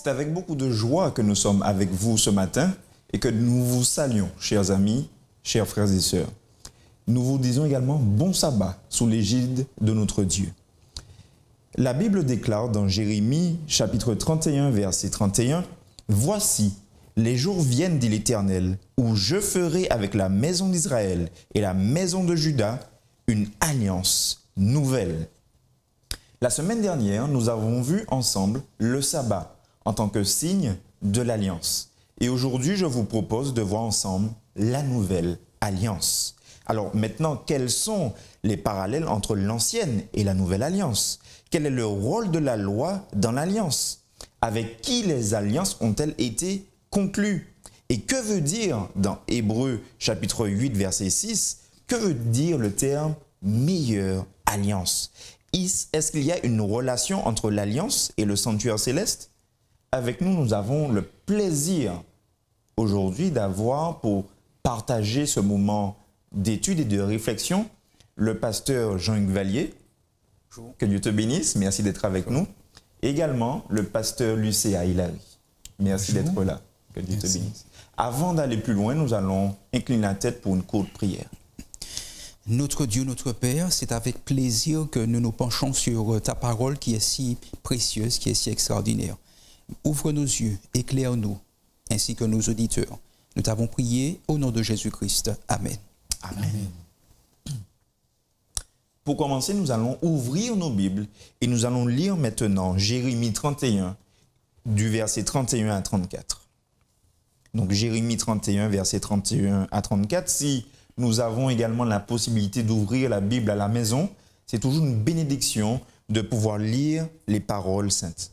C'est avec beaucoup de joie que nous sommes avec vous ce matin et que nous vous saluons, chers amis, chers frères et sœurs. Nous vous disons également bon sabbat sous l'égide de notre Dieu. La Bible déclare dans Jérémie chapitre 31 verset 31 « Voici, les jours viennent, dit l'Éternel, où je ferai avec la maison d'Israël et la maison de Juda une alliance nouvelle. » La semaine dernière, nous avons vu ensemble le sabbat en tant que signe de l'alliance. Et aujourd'hui, je vous propose de voir ensemble la nouvelle alliance. Alors maintenant, quels sont les parallèles entre l'ancienne et la nouvelle alliance? Quel est le rôle de la loi dans l'alliance? Avec qui les alliances ont-elles été conclues? Et que veut dire dans Hébreux chapitre 8 verset 6, que veut dire le terme meilleure alliance? Est-ce qu'il y a une relation entre l'alliance et le sanctuaire céleste? Avec nous, nous avons le plaisir aujourd'hui d'avoir pour partager ce moment d'étude et de réflexion le pasteur Jean-Hugues Vallier. Bonjour. Que Dieu te bénisse, merci d'être avec nous. Également le pasteur Lucéa Hilary. Merci d'être là, que Dieu te bénisse. Avant d'aller plus loin, nous allons incliner la tête pour une courte prière. Notre Dieu, notre Père, c'est avec plaisir que nous nous penchons sur ta parole qui est si précieuse, qui est si extraordinaire. Ouvre nos yeux, éclaire-nous, ainsi que nos auditeurs. Nous t'avons prié au nom de Jésus-Christ. Amen. Amen. Pour commencer, nous allons ouvrir nos Bibles et nous allons lire maintenant Jérémie 31, du verset 31 à 34. Donc Jérémie 31, verset 31 à 34. Si nous avons également la possibilité d'ouvrir la Bible à la maison, c'est toujours une bénédiction de pouvoir lire les paroles saintes.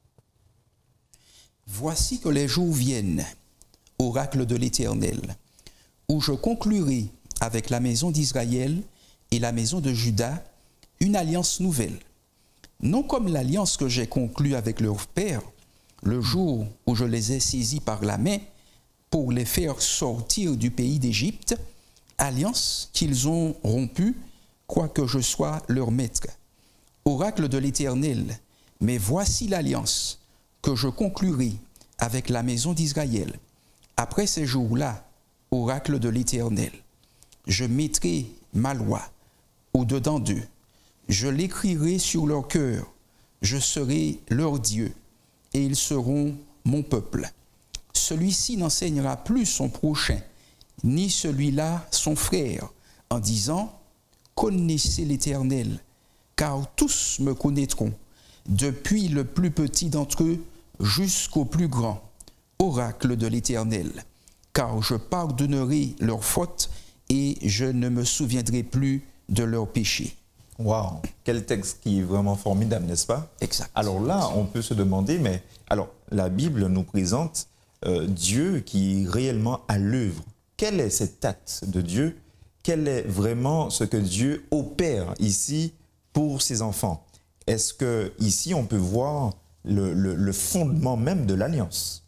Voici que les jours viennent, oracle de l'Éternel, où je conclurai avec la maison d'Israël et la maison de Juda une alliance nouvelle. Non comme l'alliance que j'ai conclue avec leurs pères, le jour où je les ai saisis par la main pour les faire sortir du pays d'Égypte, alliance qu'ils ont rompue, quoique je sois leur maître. Oracle de l'Éternel, mais voici l'alliance que je conclurai avec la maison d'Israël. Après ces jours-là, oracle de l'Éternel, je mettrai ma loi au-dedans d'eux, je l'écrirai sur leur cœur, je serai leur Dieu, et ils seront mon peuple. Celui-ci n'enseignera plus son prochain, ni celui-là son frère, en disant « Connaissez l'Éternel, car tous me connaîtront, depuis le plus petit d'entre eux jusqu'au plus grand, oracle de l'Éternel, car je pardonnerai leurs fautes et je ne me souviendrai plus de leurs péchés. » Waouh, quel texte qui est vraiment formidable, n'est-ce pas? Exact. Alors là, on peut se demander, mais alors la Bible nous présente Dieu qui est réellement à l'œuvre. Quel est cet acte de Dieu? Quel est vraiment ce que Dieu opère ici pour ses enfants? Est-ce que ici on peut voir le fondement même de l'alliance?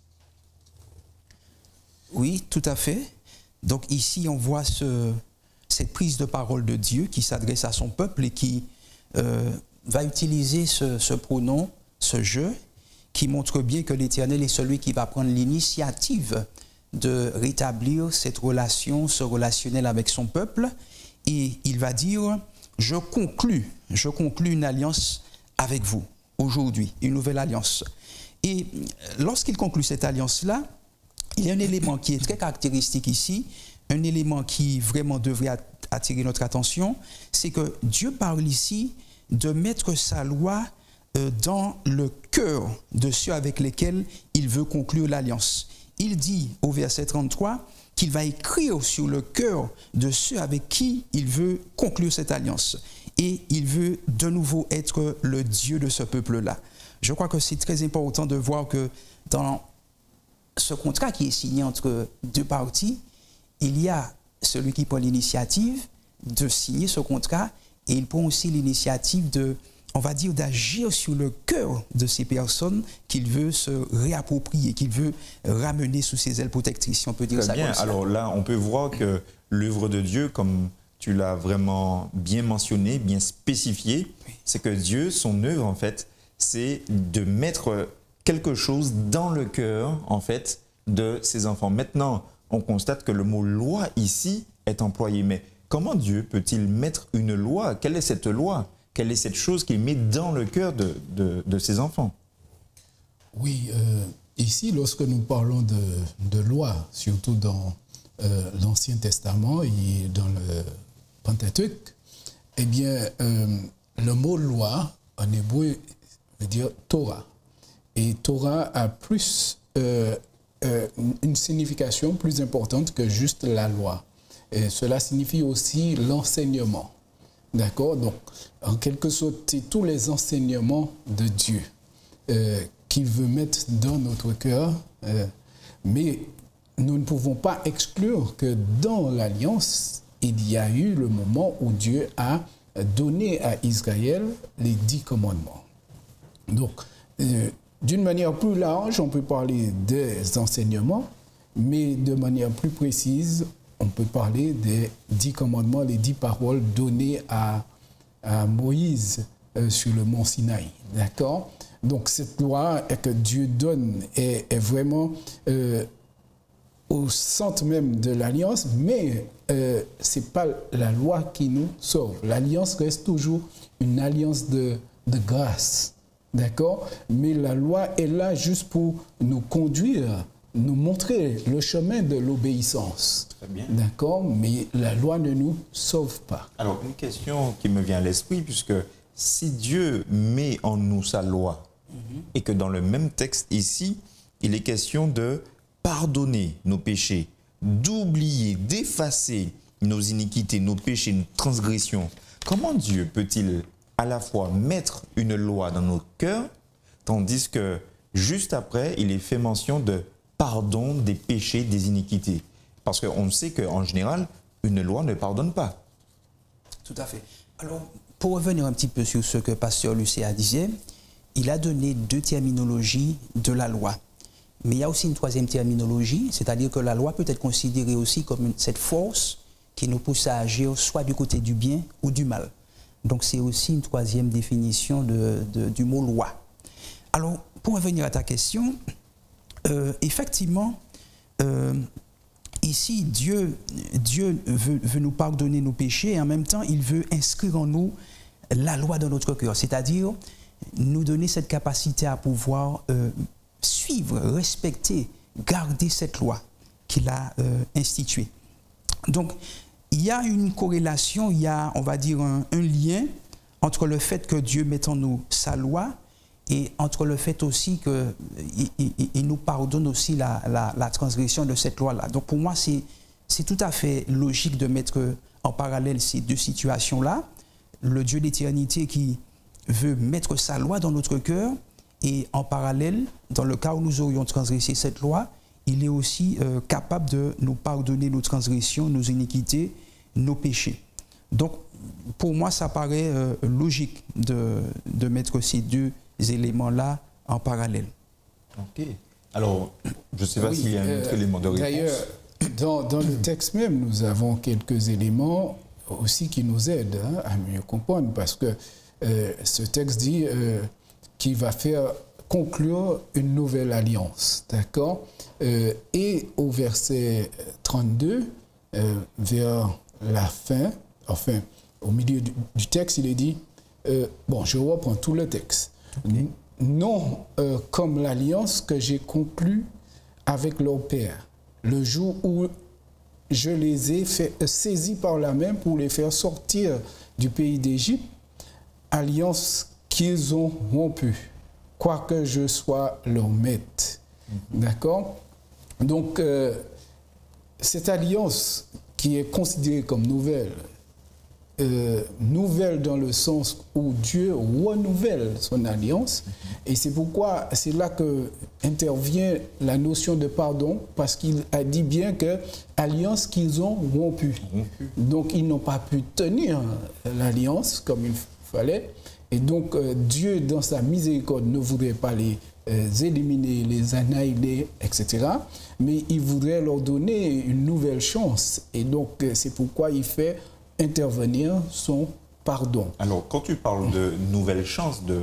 Oui, tout à fait. Donc ici on voit cette prise de parole de Dieu qui s'adresse à son peuple et qui va utiliser ce pronom, ce « je », qui montre bien que l'Éternel est celui qui va prendre l'initiative de rétablir cette relation, ce relationnel avec son peuple. Et il va dire, je conclus une alliance avec vous aujourd'hui, une nouvelle alliance. Et lorsqu'il conclut cette alliance-là, il y a un élément qui est très caractéristique ici, un élément qui vraiment devrait attirer notre attention, c'est que Dieu parle ici de mettre sa loi dans le cœur de ceux avec lesquels il veut conclure l'alliance. Il dit au verset 33 qu'il va écrire sur le cœur de ceux avec qui il veut conclure cette alliance. Et il veut de nouveau être le Dieu de ce peuple-là. Je crois que c'est très important de voir que dans ce contrat qui est signé entre deux parties, il y a celui qui prend l'initiative de signer ce contrat et il prend aussi l'initiative de, on va dire, d'agir sur le cœur de ces personnes qu'il veut se réapproprier, qu'il veut ramener sous ses ailes protectrices, si on peut dire ça comme ça. Alors là, on peut voir que l'œuvre de Dieu, comme tu l'as vraiment bien mentionné, bien spécifié, oui, c'est que Dieu, son œuvre en fait, c'est de mettre quelque chose dans le cœur, en fait, de ses enfants. Maintenant, on constate que le mot loi ici est employé. Mais comment Dieu peut-il mettre une loi? Quelle est cette loi? Quelle est cette chose qu'il met dans le cœur de ses enfants? Oui, ici, lorsque nous parlons de loi, surtout dans l'Ancien Testament et dans le Pentateuque, eh bien, le mot loi, en hébreu, veut dire Torah. Et Torah a plus une signification plus importante que juste la loi. Et cela signifie aussi l'enseignement. D'accord? Donc, en quelque sorte, c'est tous les enseignements de Dieu qu'il veut mettre dans notre cœur. Mais nous ne pouvons pas exclure que dans l'Alliance, il y a eu le moment où Dieu a donné à Israël les 10 commandements. Donc, d'une manière plus large, on peut parler des enseignements, mais de manière plus précise, on peut parler des 10 commandements, les 10 paroles données à Moïse sur le mont Sinaï. D'accord? Donc, cette loi que Dieu donne est vraiment au centre même de l'Alliance, mais ce n'est pas la loi qui nous sauve. L'Alliance reste toujours une alliance de grâce. D'accord? Mais la loi est là juste pour nous conduire, nous montrer le chemin de l'obéissance. Très bien. D'accord? Mais la loi ne nous sauve pas. Alors, une question qui me vient à l'esprit, puisque si Dieu met en nous sa loi, et que dans le même texte ici, il est question de pardonner nos péchés, d'oublier, d'effacer nos iniquités, nos péchés, nos transgressions, comment Dieu peut-il à la fois mettre une loi dans nos cœurs, tandis que juste après, il est fait mention de pardon des péchés, des iniquités? Parce qu'on sait qu'en général, une loi ne pardonne pas. Tout à fait. Alors, pour revenir un petit peu sur ce que Pasteur Lucéa disait, il a donné 2 terminologies de la loi. Mais il y a aussi une 3e terminologie, c'est-à-dire que la loi peut être considérée aussi comme cette force qui nous pousse à agir soit du côté du bien ou du mal. Donc c'est aussi une 3e définition du mot loi. Alors, pour revenir à ta question, effectivement, ici, Dieu veut nous pardonner nos péchés et en même temps, il veut inscrire en nous la loi dans notre cœur, c'est-à-dire nous donner cette capacité à pouvoir suivre, respecter, garder cette loi qu'il a instituée. Donc, il y a une corrélation, il y a, on va dire, un lien entre le fait que Dieu mette en nous sa loi et entre le fait aussi qu'il nous pardonne aussi la transgression de cette loi-là. Donc pour moi, c'est tout à fait logique de mettre en parallèle ces 2 situations-là. Le Dieu d'éternité qui veut mettre sa loi dans notre cœur et en parallèle, dans le cas où nous aurions transgressé cette loi, il est aussi capable de nous pardonner nos transgressions, nos iniquités, nos péchés. Donc, pour moi, ça paraît logique de mettre ces 2 éléments-là en parallèle. Ok. Alors, je ne sais pas s'il y a un autre élément de réponse. D'ailleurs, dans le texte même, nous avons quelques éléments aussi qui nous aident à mieux comprendre, parce que ce texte dit qu'il va faire conclure une nouvelle alliance, d'accord? Et au verset 32, vers la fin, enfin, au milieu du texte, il est dit, bon, je reprends tout le texte. Okay. Non comme l'alliance que j'ai conclue avec leur père, le jour où je les ai saisis par la main pour les faire sortir du pays d'Égypte, alliance qu'ils ont rompue, quoique je sois leur maître. D'accord? Donc, cette alliance qui est considérée comme nouvelle, nouvelle dans le sens où Dieu renouvelle son alliance, et c'est pourquoi c'est là que intervient la notion de pardon, parce qu'il a dit bien que alliance qu'ils ont rompue. Donc ils n'ont pas pu tenir l'alliance comme il fallait, et donc Dieu dans sa miséricorde ne voudrait pas les éliminer, les annihiler, etc. Mais il voudrait leur donner une nouvelle chance, et donc c'est pourquoi il fait intervenir son pardon. Alors, quand tu parles de nouvelle chance,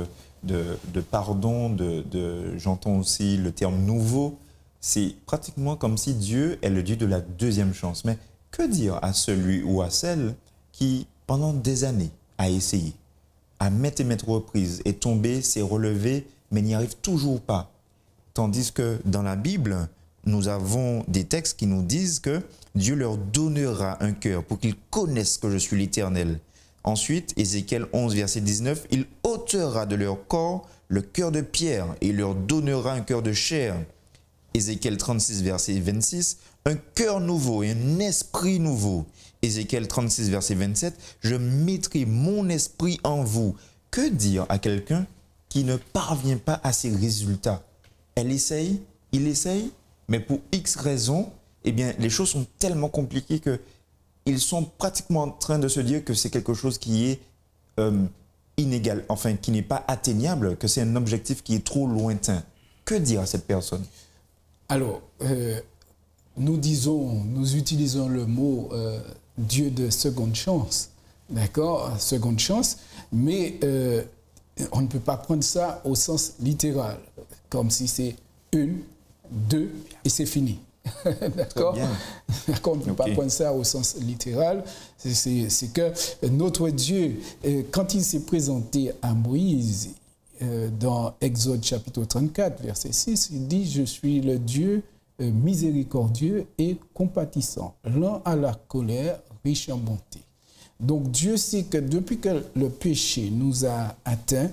de pardon, j'entends aussi le terme nouveau. C'est pratiquement comme si Dieu est le Dieu de la deuxième chance. Mais que dire à celui ou à celle qui, pendant des années, a essayé, à maintes et maintes reprises, est tombé, s'est relevé, mais n'y arrive toujours pas? Tandis que dans la Bible, nous avons des textes qui nous disent que Dieu leur donnera un cœur pour qu'ils connaissent que je suis l'Éternel. Ensuite, Ézéchiel 11, verset 19, « Il ôtera de leur corps le cœur de pierre et il leur donnera un cœur de chair. » Ézéchiel 36, verset 26, « Un cœur nouveau et un esprit nouveau. » Ézéchiel 36, verset 27, « Je mettrai mon esprit en vous. » Que dire à quelqu'un qui ne parvient pas à ses résultats? Elle essaye, il essaye, mais pour X raisons, eh bien, les choses sont tellement compliquées qu'ils sont pratiquement en train de se dire que c'est quelque chose qui est inégal, enfin, qui n'est pas atteignable, que c'est un objectif qui est trop lointain. Que dire à cette personne? Alors, nous utilisons le mot Dieu de seconde chance, d'accord, seconde chance, mais on ne peut pas prendre ça au sens littéral, comme si c'est une, deux et c'est fini. D'accord? On ne peut pas prendre ça au sens littéral. C'est que notre Dieu, quand il s'est présenté à Moïse, dans Exode chapitre 34, verset 6, il dit « Je suis le Dieu miséricordieux et compatissant, lent à la colère, riche en bonté. » Donc Dieu sait que depuis que le péché nous a atteints,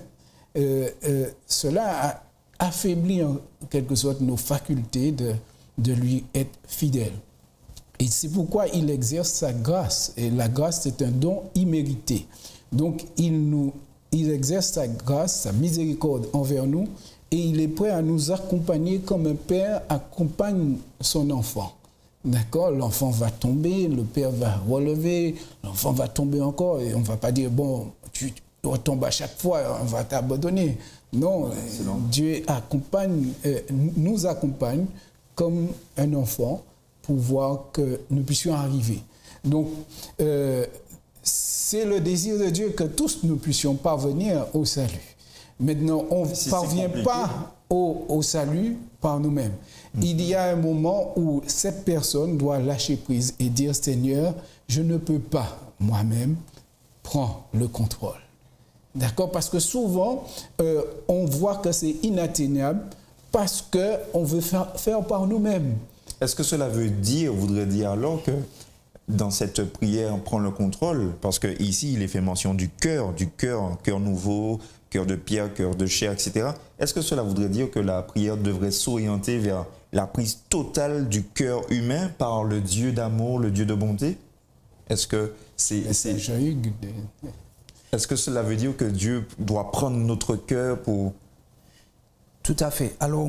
cela a affaibli en quelque sorte nos facultés de lui être fidèle. Et c'est pourquoi il exerce sa grâce. Et la grâce, c'est un don immérité. Donc il exerce sa grâce, sa miséricorde envers nous, et il est prêt à nous accompagner comme un père accompagne son enfant. D'accord? L'enfant va tomber, le père va relever, l'enfant va tomber encore, et on ne va pas dire, bon, tu retombes à chaque fois, on va t'abandonner. Non, Dieu nous accompagne comme un enfant pour voir que nous puissions arriver. Donc, c'est le désir de Dieu que tous nous puissions parvenir au salut. Maintenant, on ne parvient pas au salut par nous-mêmes. Il y a un moment où cette personne doit lâcher prise et dire « Seigneur, je ne peux pas moi-même, prends le contrôle. » D'accord? Parce que souvent, on voit que c'est inatteignable parce qu'on veut faire par nous-mêmes. Est-ce que cela voudrait dire alors que dans cette prière, prends le contrôle, parce qu'ici, il est fait mention du cœur, cœur nouveau, cœur de pierre, cœur de chair, etc. Est-ce que cela voudrait dire que la prière devrait s'orienter vers la prise totale du cœur humain par le Dieu d'amour, le Dieu de bonté? Est-ce que Est-ce que cela veut dire que Dieu doit prendre notre cœur pour... Tout à fait. Alors,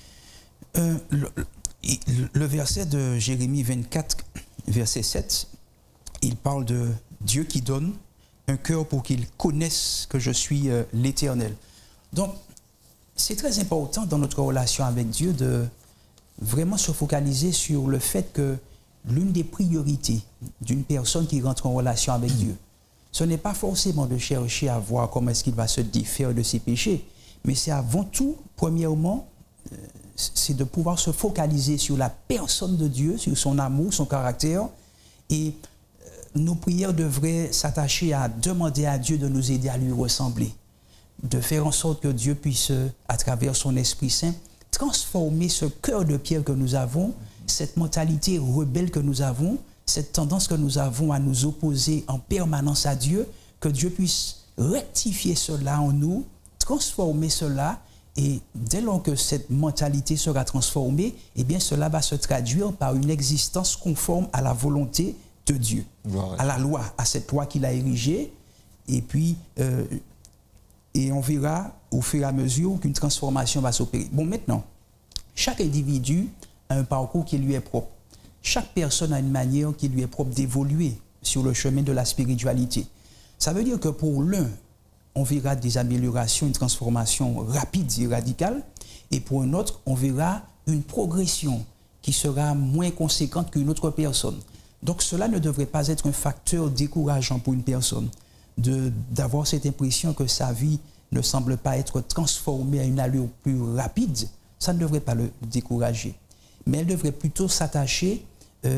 le verset de Jérémie 24, verset 7, il parle de Dieu qui donne un cœur pour qu'il connaisse que je suis l'Éternel. Donc, c'est très important dans notre relation avec Dieu de vraiment se focaliser sur le fait que l'une des priorités d'une personne qui rentre en relation avec Dieu, ce n'est pas forcément de chercher à voir comment est-ce qu'il va se défaire de ses péchés, mais c'est avant tout, premièrement, c'est de pouvoir se focaliser sur la personne de Dieu, sur son amour, son caractère. Et nos prières devraient s'attacher à demander à Dieu de nous aider à lui ressembler, de faire en sorte que Dieu puisse, à travers son Esprit Saint, transformer ce cœur de pierre que nous avons, cette mentalité rebelle que nous avons, cette tendance que nous avons à nous opposer en permanence à Dieu, que Dieu puisse rectifier cela en nous, transformer cela, et dès lors que cette mentalité sera transformée, eh bien cela va se traduire par une existence conforme à la volonté de Dieu, à la loi, à cette loi qu'il a érigée, et puis et on verra au fur et à mesure qu'une transformation va s'opérer. Bon, maintenant, chaque individu a un parcours qui lui est propre. Chaque personne a une manière qui lui est propre d'évoluer sur le chemin de la spiritualité. Ça veut dire que pour l'un, on verra des améliorations, une transformation rapide et radicale, et pour un autre, on verra une progression qui sera moins conséquente qu'une autre personne. Donc cela ne devrait pas être un facteur décourageant pour une personne d'avoir cette impression que sa vie ne semble pas être transformée à une allure plus rapide, ça ne devrait pas le décourager. Mais elle devrait plutôt s'attacher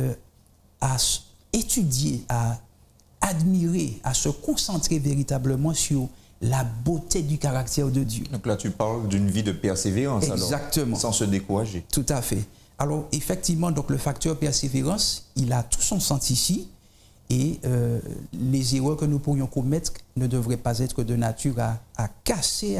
à étudier, à admirer, à se concentrer véritablement sur la beauté du caractère de Dieu. Donc là, tu parles d'une vie de persévérance. Exactement. Alors, sans se décourager. Tout à fait. Alors, effectivement, donc, le facteur persévérance, il a tout son sens ici. Et les erreurs que nous pourrions commettre ne devraient pas être de nature à casser,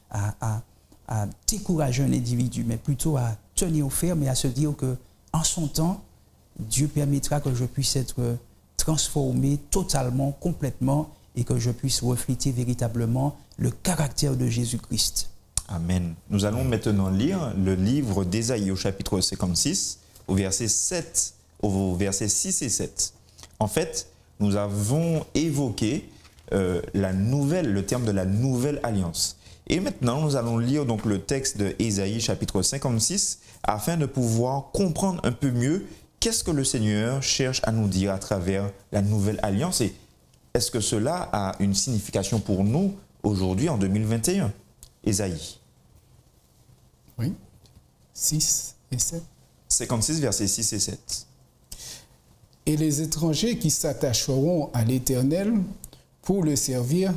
à décourager un individu, mais plutôt à tenir ferme et à se dire qu'en son temps, Dieu permettra que je puisse être transformé totalement, complètement, et que je puisse refléter véritablement le caractère de Jésus-Christ. Amen. Nous allons maintenant lire le livre d'Ésaïe au chapitre 56, au verset 6 et 7. En fait, nous avons évoqué le terme de la nouvelle alliance. Et maintenant, nous allons lire donc le texte d'Ésaïe chapitre 56 afin de pouvoir comprendre un peu mieux qu'est-ce que le Seigneur cherche à nous dire à travers la nouvelle alliance et est-ce que cela a une signification pour nous aujourd'hui en 2021? Ésaïe. Oui. 6 et 7. 56, versets 6 et 7. Et les étrangers qui s'attacheront à l'Éternel pour le servir,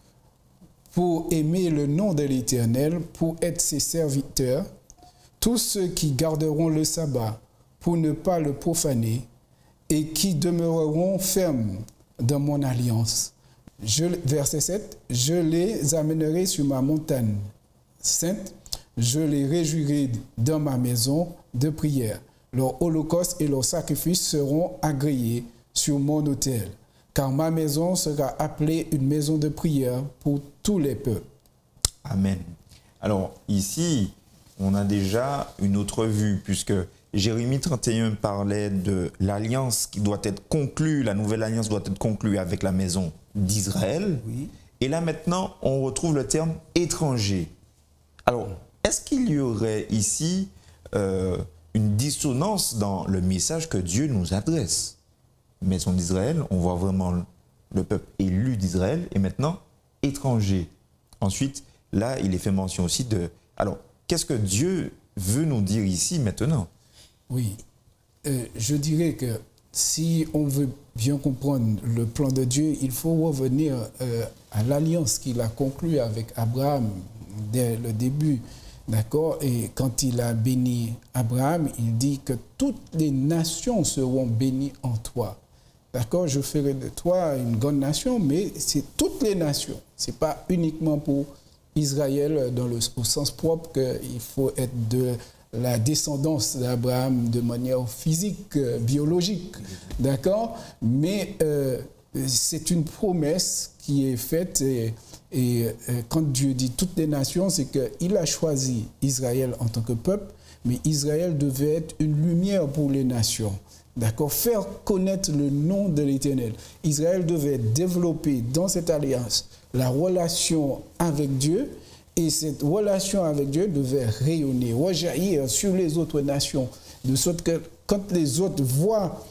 pour aimer le nom de l'Éternel, pour être ses serviteurs, tous ceux qui garderont le sabbat pour ne pas le profaner et qui demeureront fermes dans mon alliance. Verset 7, je les amènerai sur ma montagne sainte, je les réjouirai dans ma maison de prière. Leurs holocaustes et leurs sacrifices seront agréés sur mon autel, car ma maison sera appelée une maison de prière pour tous les peuples. Amen. Alors ici, on a déjà une autre vue, puisque Jérémie 31 parlait de l'alliance qui doit être conclue, la nouvelle alliance doit être conclue avec la maison d'Israël. Oui. Et là maintenant, on retrouve le terme étranger. Alors, est-ce qu'il y aurait ici une dissonance dans le message que Dieu nous adresse? Maison d'Israël, on voit vraiment le peuple élu d'Israël et maintenant étranger. Ensuite, là, il est fait mention aussi de... Alors, qu'est-ce que Dieu veut nous dire ici maintenant? Oui, je dirais que si on veut bien comprendre le plan de Dieu, il faut revenir à l'alliance qu'il a conclue avec Abraham dès le début. D'accord? Et quand il a béni Abraham, il dit que toutes les nations seront bénies en toi. D'accord? Je ferai de toi une grande nation, mais c'est toutes les nations. Ce n'est pas uniquement pour Israël au sens propre qu'il faut être de la descendance d'Abraham de manière physique, biologique. D'accord? Mais c'est une promesse qui est faite et quand Dieu dit toutes les nations, c'est qu'il a choisi Israël en tant que peuple, mais Israël devait être une lumière pour les nations. D'accord? Faire connaître le nom de l'Éternel. Israël devait développer dans cette alliance la relation avec Dieu, et cette relation avec Dieu devait rayonner, rejaillir sur les autres nations, de sorte que quand les autres voient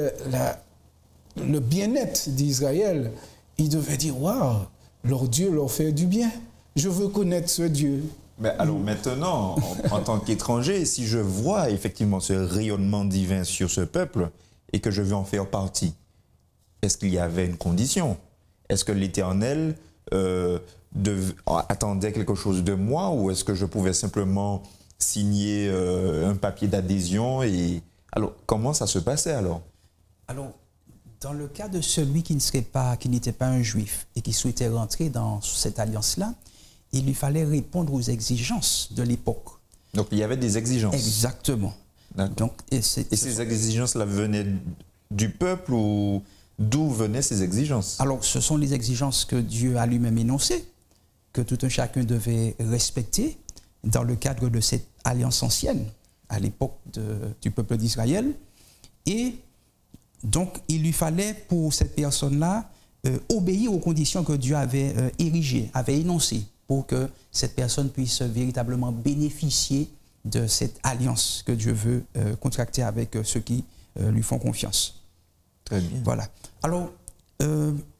le bien-être d'Israël, ils devaient dire « Waouh, leur Dieu leur fait du bien, je veux connaître ce Dieu ». Mais alors maintenant, en tant qu'étranger, si je vois effectivement ce rayonnement divin sur ce peuple et que je veux en faire partie, est-ce qu'il y avait une condition? Est-ce que l'Éternel attendait quelque chose de moi ou est-ce que je pouvais simplement signer un papier d'adhésion et... Alors, comment ça se passait alors? Alors, dans le cas de celui qui n'était pas un juif et qui souhaitait rentrer dans cette alliance-là, il lui fallait répondre aux exigences de l'époque. Donc, il y avait des exigences. Exactement. Donc, et ces exigences-là venaient du peuple ou d'où venaient ces exigences? Alors, ce sont les exigences que Dieu a lui-même énoncées, que tout un chacun devait respecter dans le cadre de cette alliance ancienne, à l'époque du peuple d'Israël. Et donc, il lui fallait pour cette personne-là obéir aux conditions que Dieu avait érigées, avait énoncées, pour que cette personne puisse véritablement bénéficier de cette alliance que Dieu veut contracter avec ceux qui lui font confiance. Très bien. Voilà. Alors,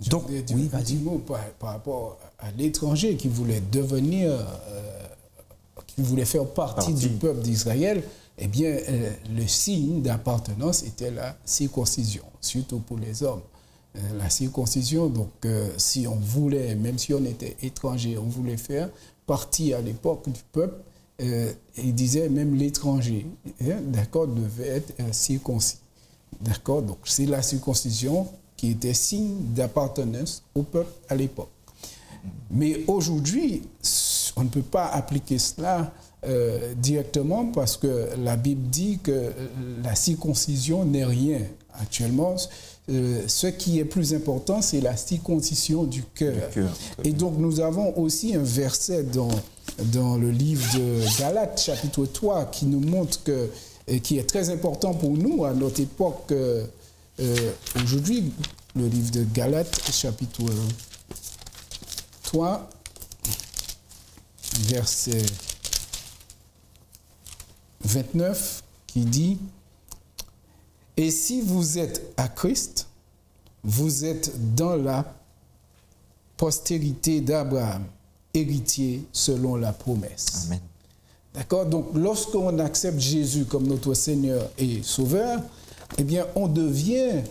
Donc, oui, un petit mot par rapport à l'étranger qui voulait devenir, qui voulait faire partie du peuple d'Israël. Eh bien, le signe d'appartenance était la circoncision, surtout pour les hommes. La circoncision, donc, si on voulait, même si on était étranger, on voulait faire partie à l'époque du peuple, il disait même l'étranger, d'accord, devait être circoncis. D'accord, donc c'est la circoncision qui était signe d'appartenance au peuple à l'époque. Mais aujourd'hui, on ne peut pas appliquer cela directement parce que la Bible dit que la circoncision n'est rien. Actuellement, ce qui est plus important, c'est la circoncision du cœur. Et donc, nous avons aussi un verset dans le livre de Galates, chapitre 3, qui nous montre que, qui est très important pour nous à notre époque aujourd'hui, le livre de Galates, chapitre 3, verset 29, qui dit « Et si vous êtes à Christ, vous êtes dans la postérité d'Abraham, héritier selon la promesse. » Amen. D'accord? Donc, lorsqu'on accepte Jésus comme notre Seigneur et Sauveur, eh bien, on devient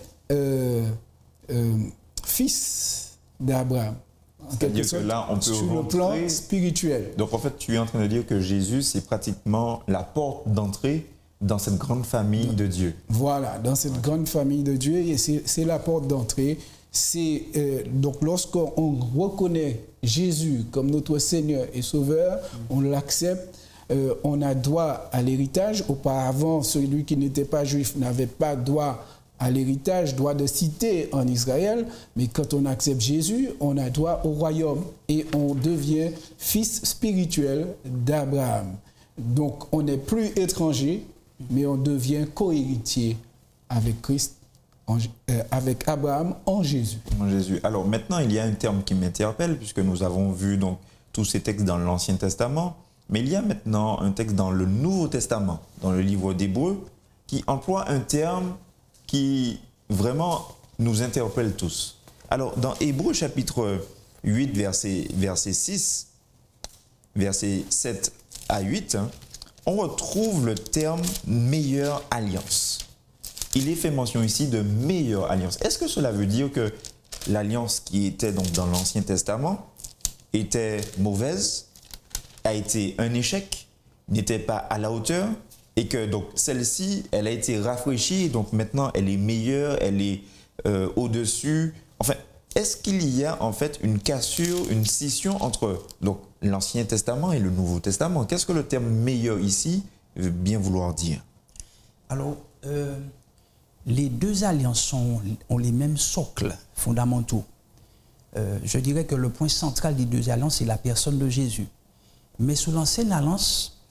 fils d'Abraham. C'est-à-dire que là, on peut sur le plan spirituel. Donc, en fait, tu es en train de dire que Jésus, c'est pratiquement la porte d'entrée dans cette grande famille de Dieu. Voilà, dans cette grande famille de Dieu, et c'est la porte d'entrée. Donc, lorsqu'on reconnaît Jésus comme notre Seigneur et Sauveur, on l'accepte, on a droit à l'héritage. Auparavant, celui qui n'était pas juif n'avait pas droit à l'héritage, droit de cité en Israël, mais quand on accepte Jésus, on a droit au royaume et on devient fils spirituel d'Abraham. Donc, on n'est plus étranger, mais on devient co-héritier avec Christ, avec Abraham en Jésus. En Jésus. Alors maintenant, il y a un terme qui m'interpelle, puisque nous avons vu donc tous ces textes dans l'Ancien Testament, mais il y a maintenant un texte dans le Nouveau Testament, dans le livre d'Hébreux, qui emploie un terme qui vraiment nous interpelle tous. Alors, dans Hébreux chapitre 8, verset 6, verset 7 à 8, on retrouve le terme « meilleure alliance ». Il est fait mention ici de « meilleure alliance ». Est-ce que cela veut dire que l'alliance qui était donc dans l'Ancien Testament était mauvaise, a été un échec, n'était pas à la hauteur, et que donc celle-ci, elle a été rafraîchie, donc maintenant elle est meilleure, elle est au-dessus. Enfin, est-ce qu'il y a en fait une cassure, une scission entre donc l'Ancien Testament et le Nouveau Testament? Qu'est-ce que le terme meilleur ici veut bien vouloir dire? Alors, les deux alliances ont les mêmes socles fondamentaux. Je dirais que le point central des deux alliances, c'est la personne de Jésus. Mais sous l'Ancienne Alliance,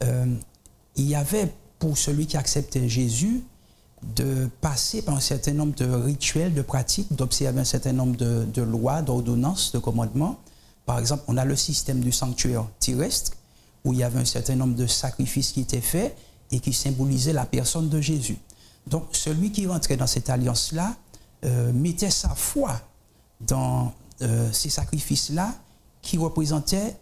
il y avait pour celui qui acceptait Jésus de passer par un certain nombre de rituels, de pratiques, d'observer un certain nombre de lois, d'ordonnances, de commandements. Par exemple, on a le système du sanctuaire terrestre, où il y avait un certain nombre de sacrifices qui étaient faits et qui symbolisaient la personne de Jésus. Donc, celui qui rentrait dans cette alliance-là mettait sa foi dans ces sacrifices-là qui représentaient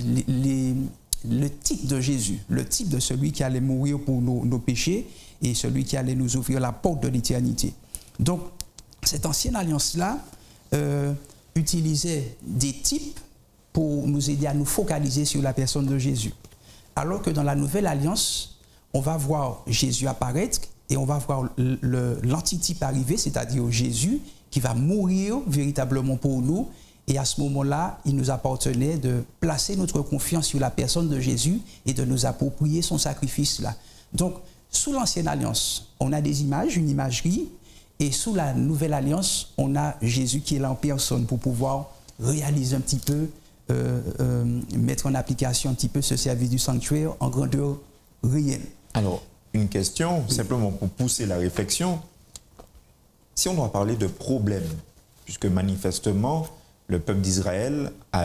le type de Jésus, le type de celui qui allait mourir pour nos péchés et celui qui allait nous ouvrir la porte de l'éternité. Donc, cette ancienne alliance-là utilisait des types pour nous aider à nous focaliser sur la personne de Jésus. Alors que dans la nouvelle alliance, on va voir Jésus apparaître et on va voir l'antitype arriver, c'est-à-dire Jésus qui va mourir véritablement pour nous. Et à ce moment-là, il nous appartenait de placer notre confiance sur la personne de Jésus et de nous approprier son sacrifice-là. Donc, sous l'Ancienne Alliance, on a des images, une imagerie, et sous la Nouvelle Alliance, on a Jésus qui est là en personne pour pouvoir réaliser un petit peu, mettre en application un petit peu ce service du sanctuaire en grandeur réelle. Alors, une question, simplement pour pousser la réflexion. Si on doit parler de problème, puisque manifestement, le peuple d'Israël a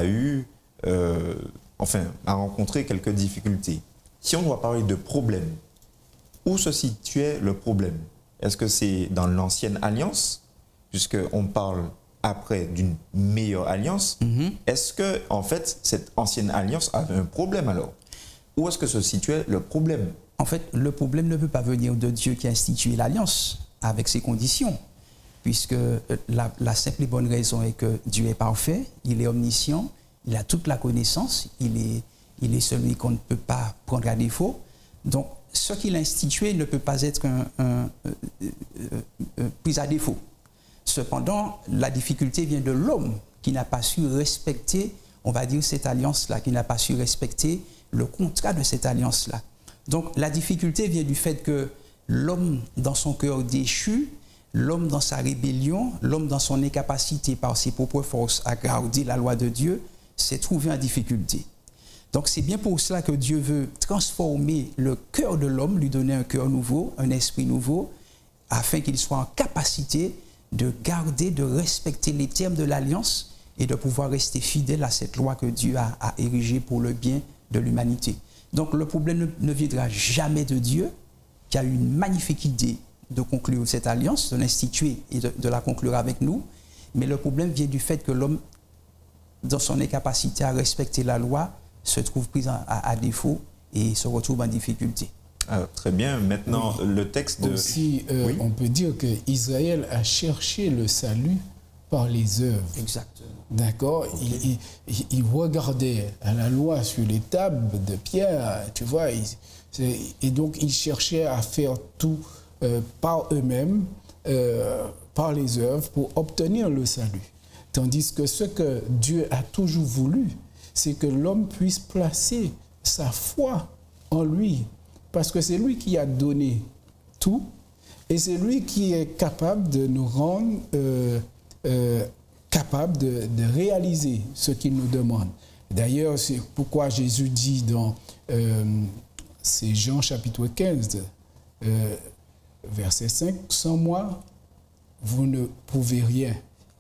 rencontré quelques difficultés. Si on doit parler de problème, où se situait le problème? Est-ce que c'est dans l'Ancienne Alliance, puisqu'on parle après d'une meilleure alliance, est-ce que, en fait, cette ancienne alliance avait un problème alors? Où est-ce que se situait le problème? En fait, le problème ne peut pas venir de Dieu qui a institué l'alliance avec ses conditions, puisque la simple et bonne raison est que Dieu est parfait, il est omniscient, il a toute la connaissance, il est celui qu'on ne peut pas prendre à défaut. Donc, ce qu'il a institué ne peut pas être pris à défaut. Cependant, la difficulté vient de l'homme qui n'a pas su respecter, on va dire, cette alliance-là, qui n'a pas su respecter le contrat de cette alliance-là. Donc, la difficulté vient du fait que l'homme, dans son cœur déchu, l'homme dans sa rébellion, l'homme dans son incapacité par ses propres forces à garder la loi de Dieu, s'est trouvé en difficulté. Donc, c'est bien pour cela que Dieu veut transformer le cœur de l'homme, lui donner un cœur nouveau, un esprit nouveau, afin qu'il soit en capacité de garder, de respecter les termes de l'alliance et de pouvoir rester fidèle à cette loi que Dieu a érigée pour le bien de l'humanité. Donc le problème ne viendra jamais de Dieu, qui a eu une magnifique idée de conclure cette alliance, de l'instituer et de la conclure avec nous, mais le problème vient du fait que l'homme, dans son incapacité à respecter la loi, se trouve pris à défaut et se retrouve en difficulté. Ah, très bien. Maintenant, oui. Le texte de... Aussi, oui. On peut dire qu'Israël a cherché le salut par les œuvres. Exactement. D'accord. Okay. Il regardait à la loi sur les tables de pierre, tu vois, et donc ils cherchaient à faire tout par eux-mêmes, par les œuvres, pour obtenir le salut. Tandis que ce que Dieu a toujours voulu, c'est que l'homme puisse placer sa foi en lui. Parce que c'est lui qui a donné tout et c'est lui qui est capable de nous rendre capables de réaliser ce qu'il nous demande. D'ailleurs, c'est pourquoi Jésus dit dans c'est Jean chapitre 15, verset 5, « Sans moi, vous ne pouvez rien ».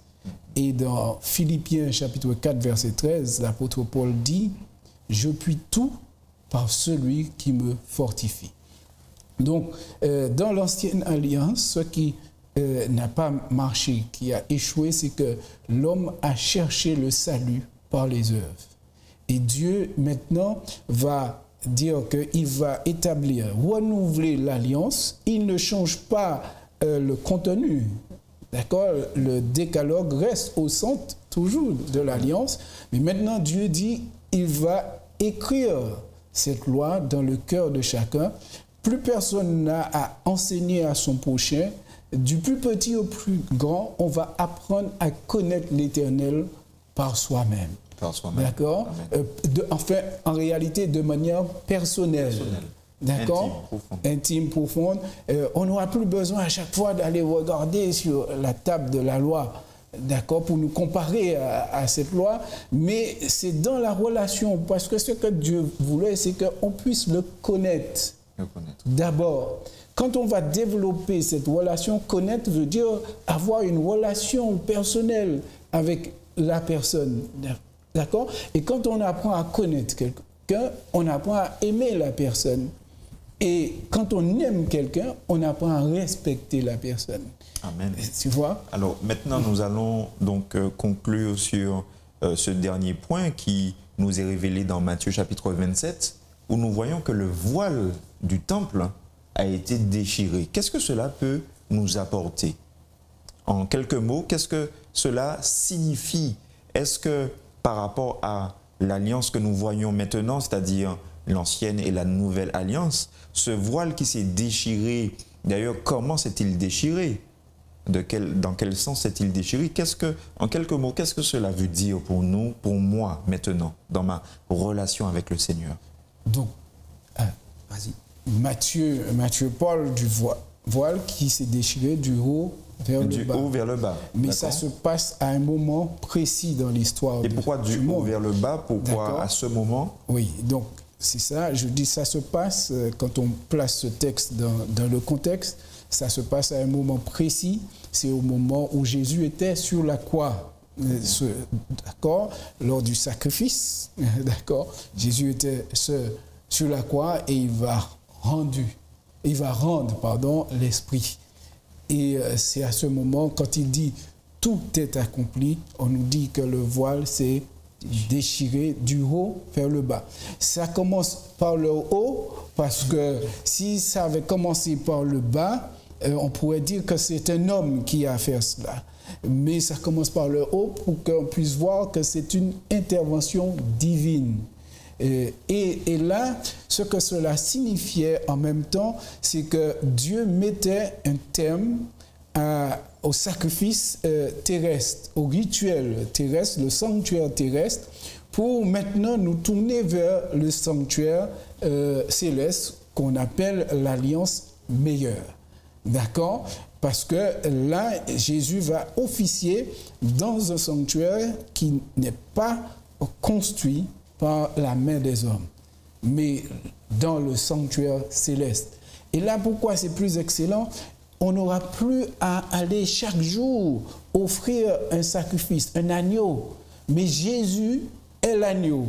Et dans Philippiens chapitre 4, verset 13, l'apôtre Paul dit « Je puis tout par celui qui me fortifie ». Donc, dans l'ancienne alliance, ce qui n'a pas marché, qui a échoué, c'est que l'homme a cherché le salut par les œuvres. Et Dieu, maintenant, va dire qu'il va établir, renouveler l'alliance. Il ne change pas le contenu. D'accord? Le décalogue reste au centre, toujours, de l'alliance. Mais maintenant, Dieu dit, il va écrire cette loi dans le cœur de chacun. Plus personne n'a à enseigner à son prochain. Du plus petit au plus grand, on va apprendre à connaître l'Éternel par soi-même. Par soi-même. D'accord? Enfin, en réalité, de manière personnelle. D'accord? Intime, profonde. On n'aura plus besoin à chaque fois d'aller regarder sur la table de la loi, d'accord, pour nous comparer à cette loi, mais c'est dans la relation, parce que ce que Dieu voulait, c'est qu'on puisse le connaître. D'abord, quand on va développer cette relation, connaître veut dire avoir une relation personnelle avec la personne. D'accord? Et quand on apprend à connaître quelqu'un, on apprend à aimer la personne. Et quand on aime quelqu'un, on apprend à respecter la personne. Amen. Tu vois? Alors maintenant, nous allons donc conclure sur ce dernier point qui nous est révélé dans Matthieu chapitre 27, où nous voyons que le voile du temple a été déchiré. Qu'est-ce que cela peut nous apporter? En quelques mots, qu'est-ce que cela signifie? Est-ce que par rapport à l'alliance que nous voyons maintenant, c'est-à-dire l'ancienne et la nouvelle alliance, ce voile qui s'est déchiré, d'ailleurs, comment s'est-il déchiré? Dans quel sens s'est-il déchiré? En quelques mots, qu'est-ce que cela veut dire pour nous, pour moi, maintenant, dans ma relation avec le Seigneur? Donc, vas-y. Matthieu parle du voile qui s'est déchiré du haut vers le bas. Du haut vers le bas. Mais ça se passe à un moment précis dans l'histoire. Et pourquoi du haut vers le bas? Pourquoi à ce moment? Oui, donc c'est ça. Je dis ça se passe, quand on place ce texte dans le contexte, ça se passe à un moment précis. C'est au moment où Jésus était sur la croix. D'accord? Lors du sacrifice. D'accord? Jésus était sur la croix et il va rendre l'esprit. Et c'est à ce moment, quand il dit « tout est accompli, on nous dit que le voile, c'est déchiré du haut vers le bas. Ça commence par le haut, parce que si ça avait commencé par le bas, on pourrait dire que c'est un homme qui a fait cela. Mais ça commence par le haut pour qu'on puisse voir que c'est une intervention divine. Et là, ce que cela signifiait en même temps, c'est que Dieu mettait un terme au sacrifice terrestre, au rituel terrestre, le sanctuaire terrestre, pour maintenant nous tourner vers le sanctuaire céleste qu'on appelle l'alliance meilleure. D'accord? Parce que là, Jésus va officier dans un sanctuaire qui n'est pas construit par la main des hommes, mais dans le sanctuaire céleste. Et là, pourquoi c'est plus excellent? On n'aura plus à aller chaque jour offrir un sacrifice, un agneau. Mais Jésus est l'agneau.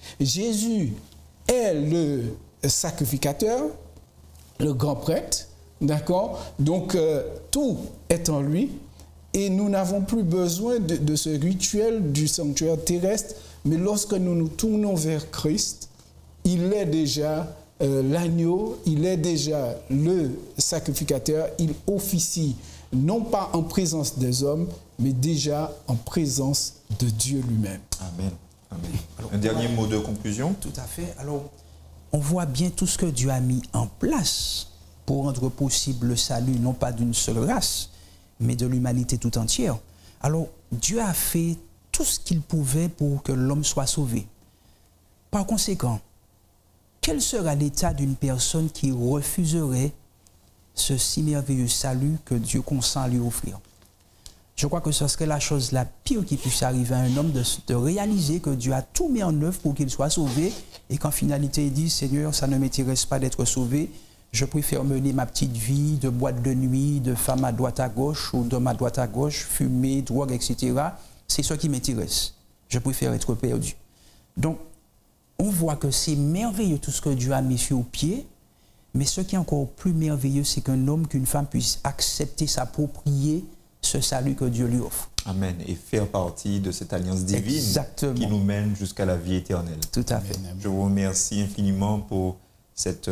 Jésus est le sacrificateur, le grand prêtre, d'accord? Donc, tout est en lui et nous n'avons plus besoin de ce rituel du sanctuaire terrestre, mais lorsque nous nous tournons vers Christ, il est déjà l'agneau, il est déjà le sacrificateur, il officie non pas en présence des hommes, mais déjà en présence de Dieu lui-même. Amen. Amen. Alors, un dernier mot de conclusion? Tout à fait. Alors, on voit bien tout ce que Dieu a mis en place pour rendre possible le salut, non pas d'une seule race, mais de l'humanité tout entière. Alors, Dieu a fait tout ce qu'il pouvait pour que l'homme soit sauvé. Par conséquent, quel sera l'état d'une personne qui refuserait ce si merveilleux salut que Dieu consent à lui offrir? Je crois que ce serait la chose la pire qui puisse arriver à un homme de réaliser que Dieu a tout mis en œuvre pour qu'il soit sauvé et qu'en finalité il dit « Seigneur, ça ne m'intéresse pas d'être sauvé, je préfère mener ma petite vie de boîte de nuit, de femme à droite à gauche ou d'homme à droite à gauche, fumer, drogue, etc. C'est ce qui m'intéresse. Je préfère être perdu. » Donc, on voit que c'est merveilleux tout ce que Dieu a mis sur pied, mais ce qui est encore plus merveilleux, c'est qu'un homme, qu'une femme puisse accepter, s'approprier ce salut que Dieu lui offre. Amen. Et faire partie de cette alliance divine Exactement. Qui nous mène jusqu'à la vie éternelle. Tout à fait. Je vous remercie infiniment pour cet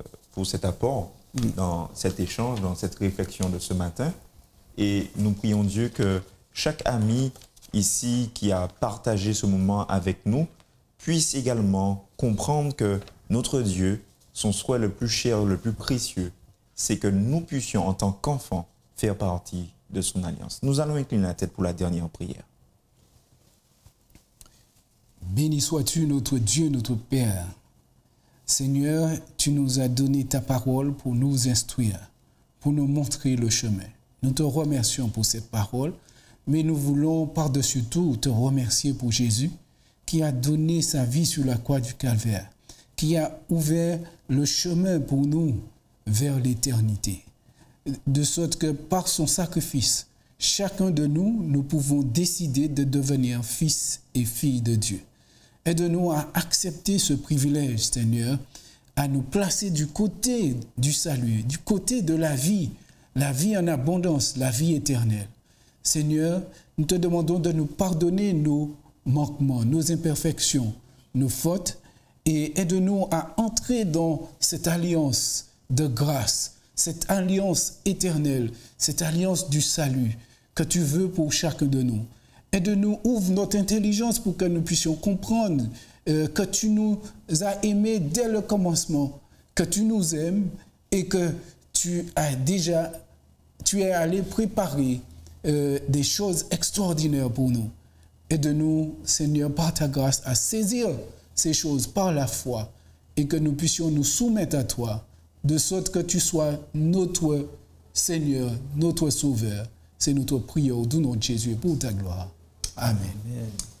apport dans cet échange, dans cette réflexion de ce matin. Et nous prions Dieu que chaque ami ici qui a partagé ce moment avec nous puisse également comprendre que notre Dieu, son souhait le plus cher, le plus précieux, c'est que nous puissions, en tant qu'enfants, faire partie de son alliance. Nous allons incliner la tête pour la dernière prière. Béni sois-tu, notre Dieu, notre Père. Seigneur, tu nous as donné ta parole pour nous instruire, pour nous montrer le chemin. Nous te remercions pour cette parole, mais nous voulons par-dessus tout te remercier pour Jésus, qui a donné sa vie sur la croix du Calvaire, qui a ouvert le chemin pour nous vers l'éternité. De sorte que par son sacrifice, chacun de nous, nous pouvons décider de devenir fils et filles de Dieu. Aide-nous à accepter ce privilège, Seigneur, à nous placer du côté du salut, du côté de la vie en abondance, la vie éternelle. Seigneur, nous te demandons de nous pardonner nos manquements, nos imperfections, nos fautes, et aide-nous à entrer dans cette alliance de grâce, cette alliance éternelle, cette alliance du salut que tu veux pour chacun de nous. Aide-nous, ouvre notre intelligence pour que nous puissions comprendre que tu nous as aimés dès le commencement, que tu nous aimes et que tu es allé préparer des choses extraordinaires pour nous. Aide-nous, Seigneur, par ta grâce, à saisir ces choses par la foi et que nous puissions nous soumettre à toi, de sorte que tu sois notre Seigneur, notre Sauveur. C'est notre prière au nom de Jésus pour ta gloire. Amen. Amen.